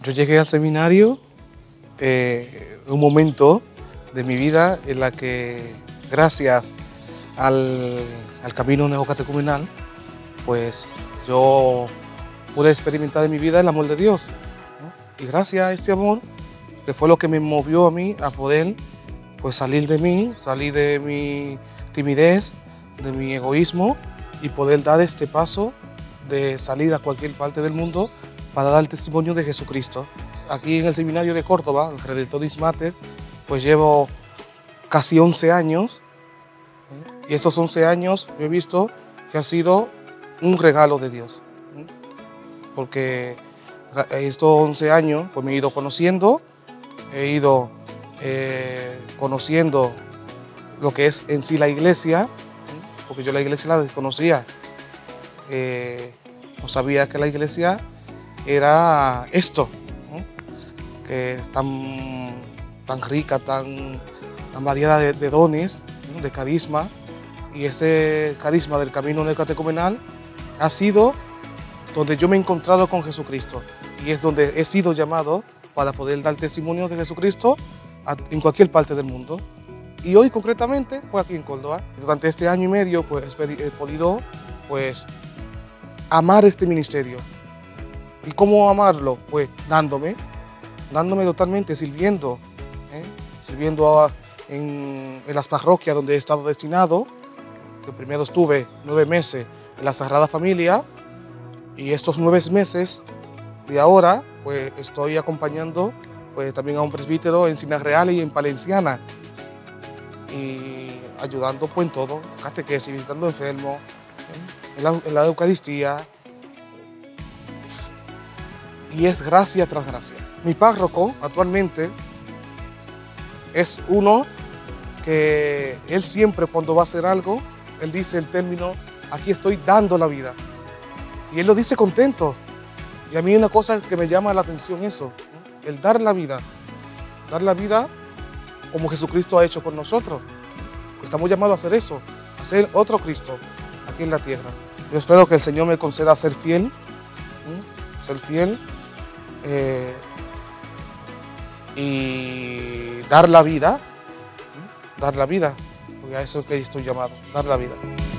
Yo llegué al seminario en un momento de mi vida en la que, gracias al camino neocatecumenal, pues yo pude experimentar en mi vida el amor de Dios, ¿no? Y gracias a este amor, que fue lo que me movió a mí a poder pues salir de mí, salir de mi timidez, de mi egoísmo y poder dar este paso de salir a cualquier parte del mundo para dar el testimonio de Jesucristo. Aquí en el seminario de Córdoba, el Redemptoris Mater, pues llevo casi 11 años, y esos 11 años yo he visto que ha sido un regalo de Dios, porque estos 11 años pues me he ido conociendo, he ido conociendo lo que es en sí la iglesia, porque yo la iglesia la desconocía, no sabía que la iglesia era esto, ¿no? Que es tan rica, tan variada de dones, ¿no? De carisma, y ese carisma del camino neocatecumenal ha sido donde yo me he encontrado con Jesucristo, y es donde he sido llamado para poder dar testimonio de Jesucristo en cualquier parte del mundo. Y hoy concretamente, pues aquí en Córdoba, durante este año y medio, pues he podido pues amar este ministerio. ¿Y cómo amarlo? Pues dándome totalmente, sirviendo, sirviendo en las parroquias donde he estado destinado. Yo primero estuve 9 meses en la Sagrada Familia, y estos 9 meses de ahora pues estoy acompañando pues también a un presbítero en Ciudad Real y en Palenciana, y ayudando pues en todo, catequesis, visitando enfermos, en la Eucaristía, y es gracia tras gracia. Mi párroco actualmente es uno que él siempre, cuando va a hacer algo, él dice el término: aquí estoy dando la vida, y él lo dice contento. Y a mí una cosa que me llama la atención eso, ¿no? El dar la vida como Jesucristo ha hecho con nosotros. Estamos llamados a hacer eso, a ser otro Cristo aquí en la tierra. Yo espero que el Señor me conceda ser fiel, y dar la vida, porque a eso es que estoy llamado, dar la vida.